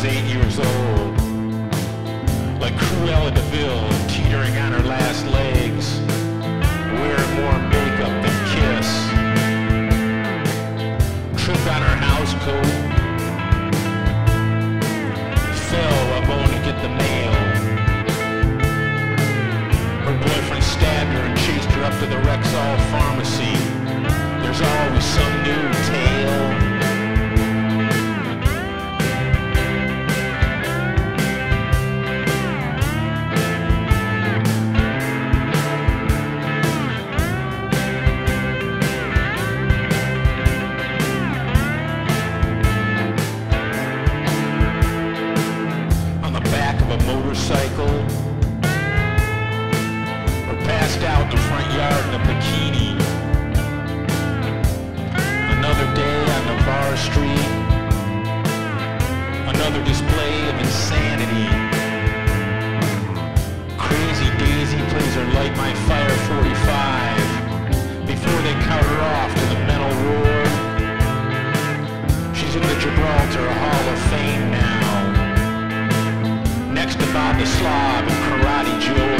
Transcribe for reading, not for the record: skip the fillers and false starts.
8 years old. Like Cruella de Vil, teetering on her last legs, wearing more makeup than Kiss. Tripped on her house coat, fell while going to get the mail. Her boyfriend stabbed her and chased her up to the Rexall pharmacy. There's always some new tale. Motorcycle, or passed out in the front yard in a bikini. Another day on Navarre Street, another display of insanity. Crazy Daisy plays her Light My Fire 45 before they cut her off to the mental ward. She's in the Gibraltar Hall of Fame now, next to Bob the Slob and Karate Joe.